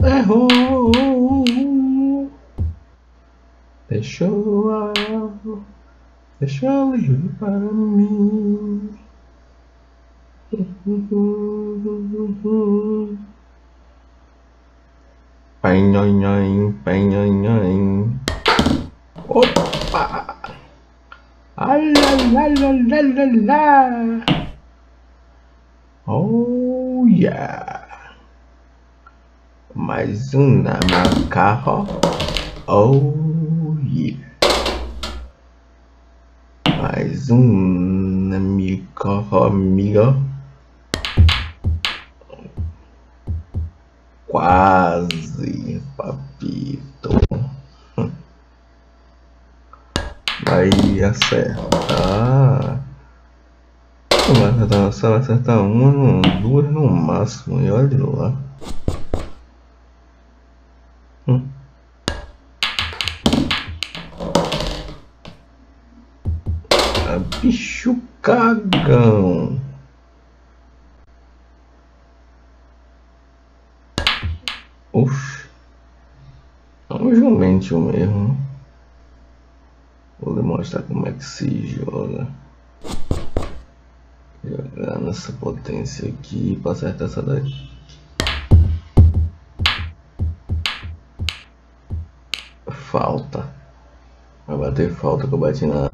errou. Deixou livre para mim. Penhonhon, penhonhon. Opa! Alalalala. Oh yeah! Mais um na meu carro. Oh yeah! Mais um na meu carro, amigo. Quase, papito. Vai acertar. Vai acertar uma, duas no máximo. E olha lá. Bicho cagão. Oxi. É um jumento mesmo. Vou lhe mostrar como é que se joga. Jogar nessa potência aqui pra acertar essa daqui. Falta. Vai bater falta que eu bati na.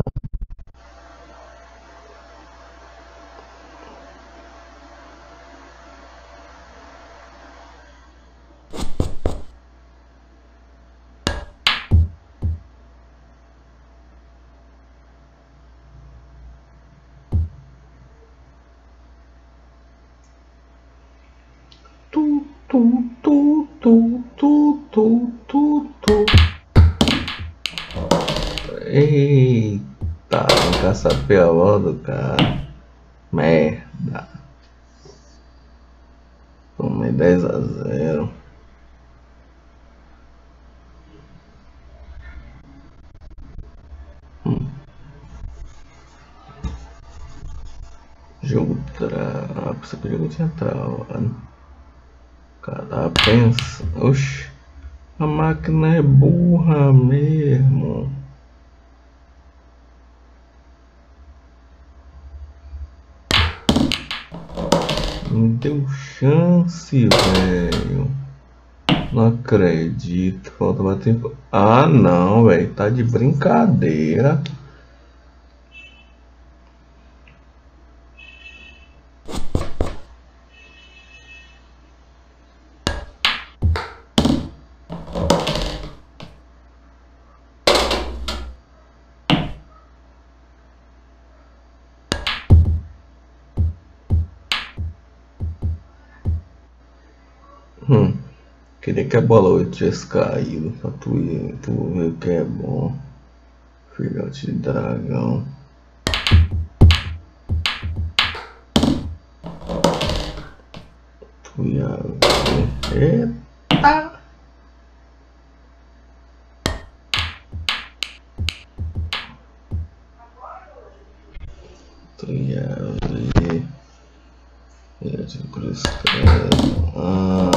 Eita, encaçapei a bola do cara. Merda. Tomei 10-0. Jogo trava. Pensei que o jogo tinha travado. Cara, pensa. Oxi. A máquina é burra mesmo. Me deu chance, velho. Não acredito. Falta bater. Ah, não, velho. Tá de brincadeira. Queria que a bola tivesse caído pra tu ver o que é bom. Filhote de dragão. Tu ia ver. Eita! Tu ia ver. Filhote de cruz credo. Ah.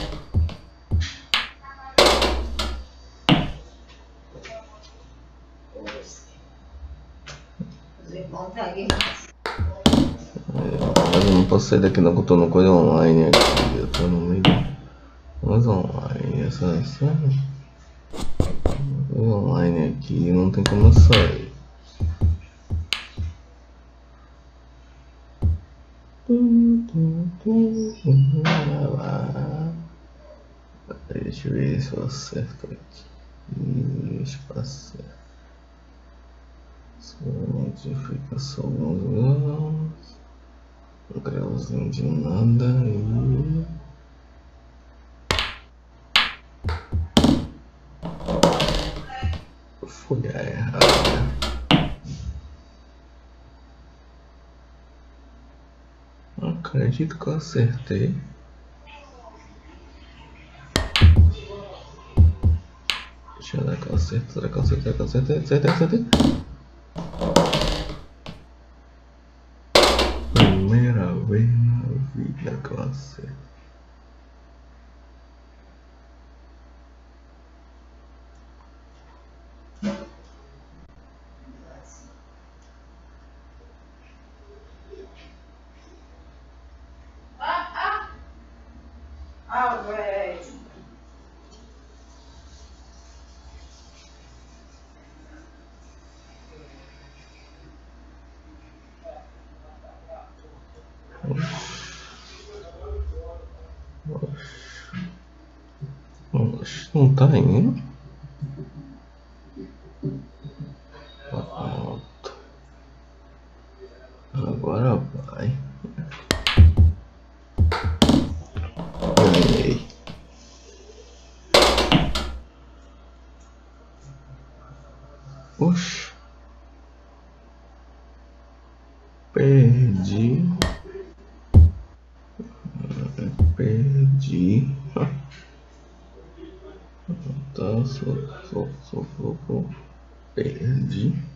Mas eu não posso sair daqui não, que eu tô no coisa online aqui. Eu tô no meio do coisa online. Essa coisa online aqui não tem como eu sair. Deixa eu ver se eu acerto aqui. Deixa eu passar. Somente fica só alguns graus. Um grauzinho de nada e. Foi a errada. Acredito que eu acertei. Deixa eu dar que eu acerto. Será que eu acertei? Acertei. Primeira vez na vida que eu acerto. Não tá indo. Pronto. Agora vai. Ganhei. Oxe. Perdi. Tá, só. Perdi.